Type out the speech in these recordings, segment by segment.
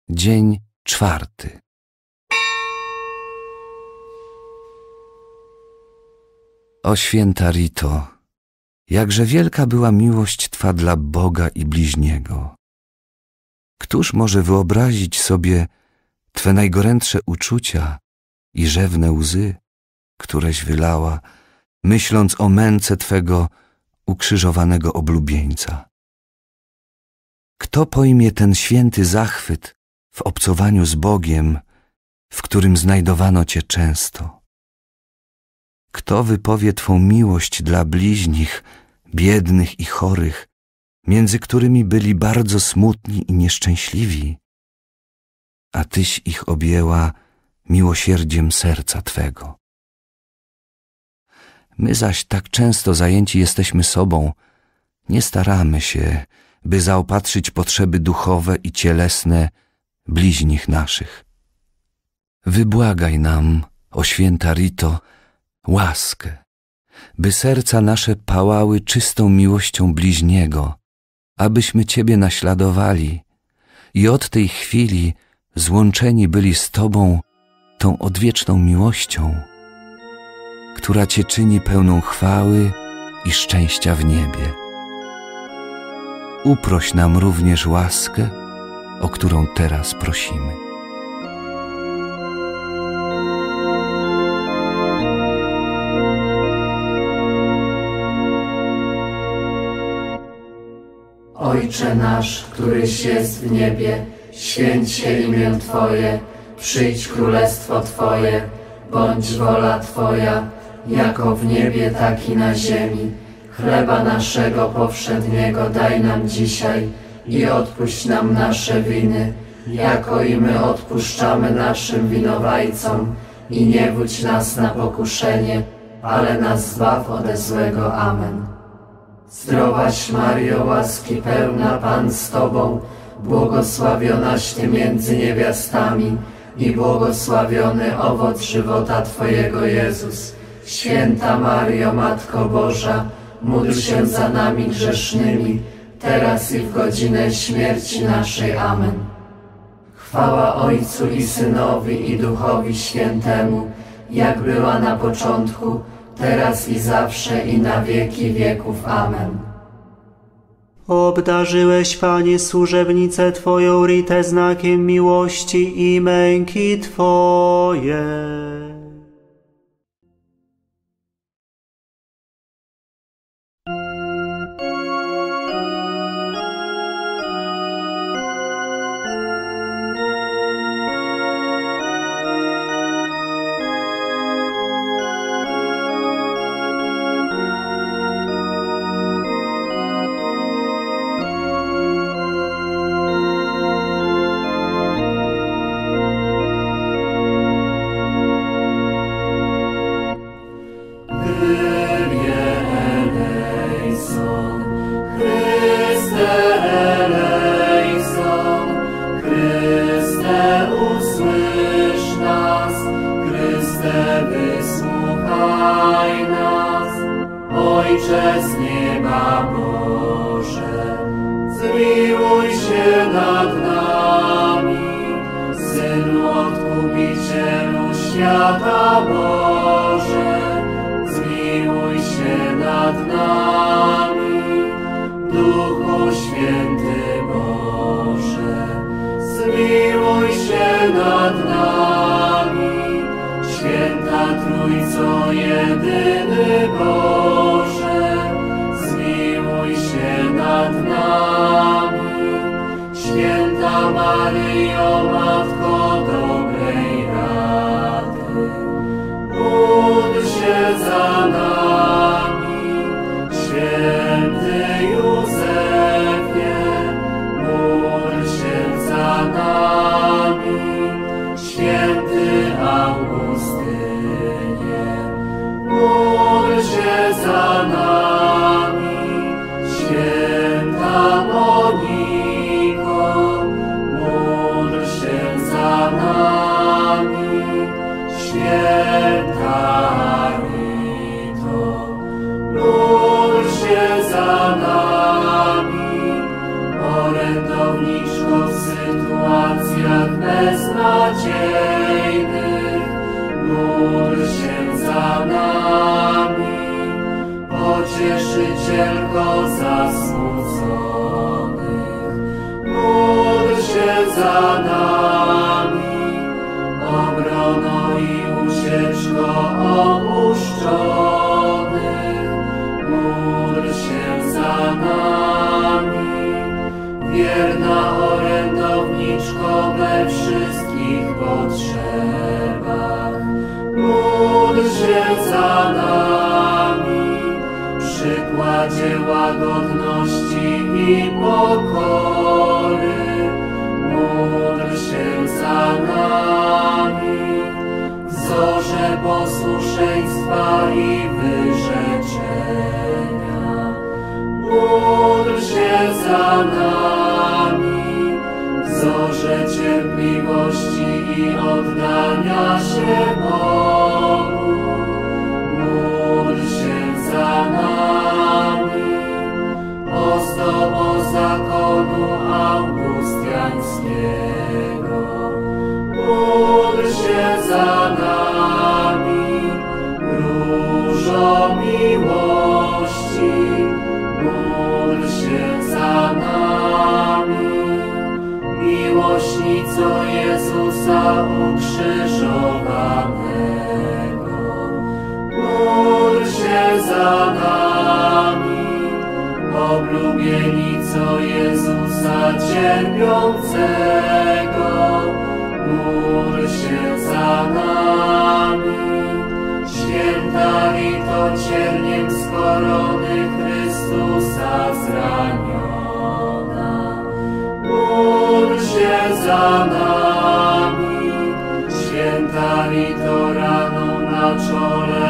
Dzień 4. O święta Rito, jakże wielka była miłość Twa dla Boga i bliźniego. Któż może wyobrazić sobie Twe najgorętsze uczucia i rzewne łzy, któreś wylała, myśląc o męce Twego ukrzyżowanego oblubieńca? Kto pojmie ten święty zachwyt w obcowaniu z Bogiem, w którym znajdowano Cię często? Kto wypowie Twą miłość dla bliźnich, biednych i chorych, między którymi byli bardzo smutni i nieszczęśliwi, a Tyś ich objęła miłosierdziem serca Twego? My zaś tak często zajęci jesteśmy sobą, nie staramy się, by zaopatrzyć potrzeby duchowe i cielesne bliźnich naszych. Wybłagaj nam, o święta Rito, łaskę, by serca nasze pałały czystą miłością bliźniego, abyśmy Ciebie naśladowali i od tej chwili złączeni byli z Tobą tą odwieczną miłością, która Cię czyni pełną chwały i szczęścia w niebie. Uproś nam również łaskę, o którą teraz prosimy. Ojcze nasz, któryś jest w niebie, święć się imię Twoje, przyjdź królestwo Twoje, bądź wola Twoja, jako w niebie, tak i na ziemi. Chleba naszego powszedniego daj nam dzisiaj i odpuść nam nasze winy, jako i my odpuszczamy naszym winowajcom. I nie wódź nas na pokuszenie, ale nas zbaw ode złego. Amen. Zdrowaś Maryjo, łaski pełna, Pan z Tobą, błogosławionaś Ty między niewiastami i błogosławiony owoc żywota Twojego, Jezus. Święta Maryjo, Matko Boża, módl się za nami grzesznymi, teraz i w godzinę śmierci naszej. Amen. Chwała Ojcu i Synowi, i Duchowi Świętemu, jak była na początku, teraz i zawsze, i na wieki wieków. Amen. Obdarzyłeś, Panie, służebnicę Twoją Ritę znakiem miłości i męki Twojej. Wysłuchaj nas, Ojcze z nieba Boże, zmiłuj się nad nami, Synu Odkupicielu świata Boże, zmiłuj się nad nami, Duchu Święty Boże, zmiłuj się nad nami, Święta Trójco, jedyny Boże, zmiłuj się nad nami. Święta Maryjo, Matko dobrej rady, módl się za nami. Święty Józefie, módl się za nami. Święty Augustynie, módl się za nami. Święta Moniko, módl się za beznadziejnych, módl się za nami. Pocieszycielko zasmuconych, módl się za nami. Obrono i ucieczko opuszczonych, módl się za nami. Wierna orędowniczko we wszystkich potrzebach, módl się za nami. Przykładzie łagodności i pokory, módl się za nami. Wzorze posłuszeństwa i wyrzeczenia, módl się za nami. Wzorze cierpliwości i oddania się Bogu, módl się za nami. Ozdobo zakonu augustiańskiego, módl się za nami. Różo miłości, módl się za nami. Miłośnico Jezusa ukrzyżowanego, módl się za nami. Oblubienico Jezusa cierpiącego, módl się za nami. Święta Rito cierniem z korony Chrystusa zraniona, módl się za nami. Święta Rito raną na czole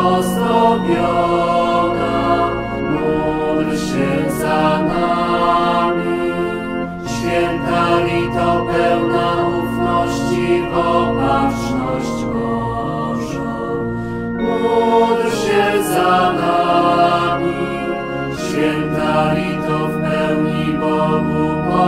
ozdobiona, módl się za nami. Święta Rito pełna ufności w opatrzność Bożą, módl się za nami. Święta Rito w pełni Bogu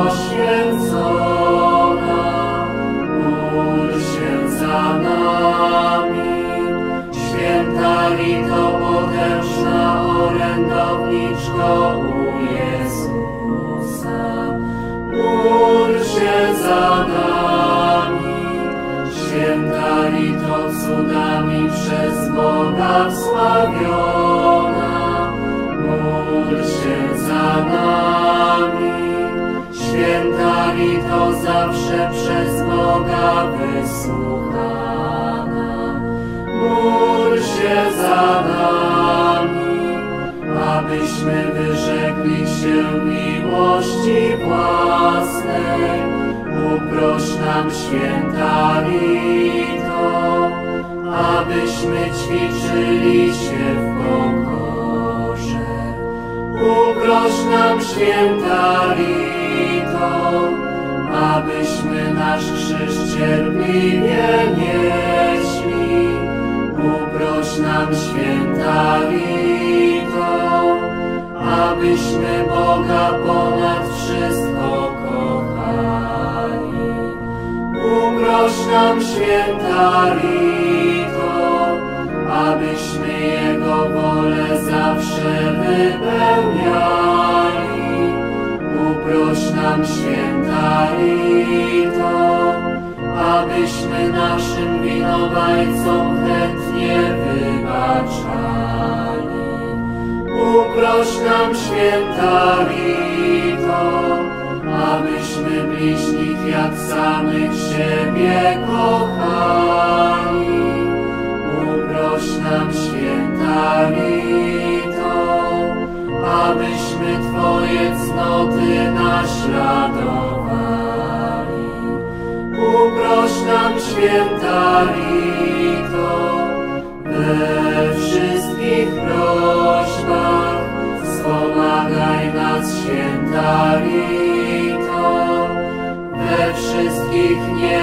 poświęcona, módl się za nami. Święta Rito potężna orędowniczko u Jezusa, módl się za nami. Święta Rito cudami przez Boga wsławiona, módl się za nami. Święta Rito zawsze przez Boga wysłuchana, módl się za nami. Abyśmy wyrzekli się miłości własnej, uproś nam święta Rito, abyśmy ćwiczyli się w pokorze. Uproś nam święta Rito, abyśmy nasz krzyż cierpliwie nieśli. Uproś nam święta Rito, abyśmy Boga ponad wszystko kochali. Uproś nam święta Rito, abyśmy Jego wolę zawsze wypełniali. Uproś nam święta Rito, abyśmy naszym winowajcom chętnie wybaczali. Uproś nam święta Rito, abyśmy bliźnich jak samych siebie kochali. Uproś nam święta Rito, abyśmy Twoje cnoty naśladowali. Uproś nam święta Rito, we wszystkich prośbach wspomagaj nas święta Rito, we wszystkich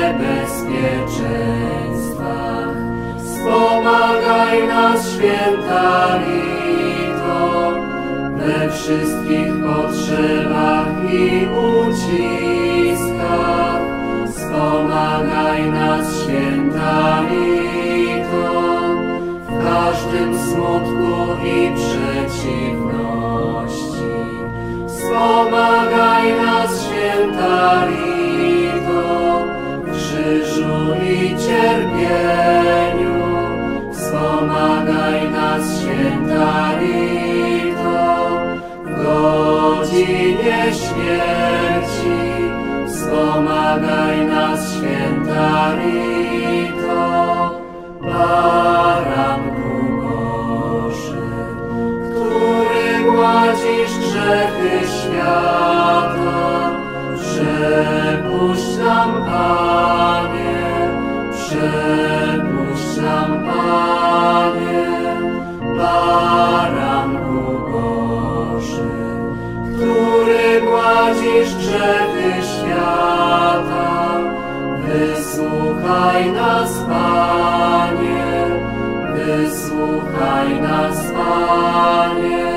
niebezpieczeństwach wspomagaj nas święta Rito, we wszystkich potrzebach i uciskach wspomagaj Wspomagaj nas, święta Rito, w każdym smutku i przeciwności. Wspomagaj nas, święta Rito, w krzyżu i cierpieniu. Wspomagaj nas, święta Rito, w godzinie śmierci. Wspomagaj nas, święta Rito, Baranku Boży, który gładzisz grzechy świata. Przepuść nam, Panie, przepuść nam, Panie, Baranku Boży, który gładzisz grzechy świata. Wysłuchaj nas, Panie, wysłuchaj nas, Panie,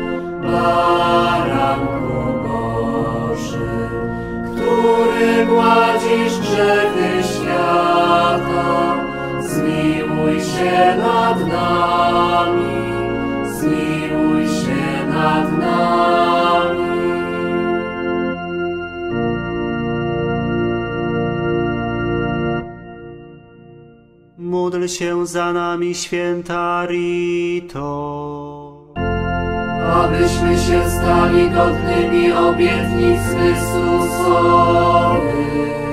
Baranku Boży, który gładzisz grzechy świata. Zmiłuj się nad nami, zmiłuj się nad nami. Módl się za nami, święta Rito, abyśmy się stali godnymi obietnic Chrystusowych.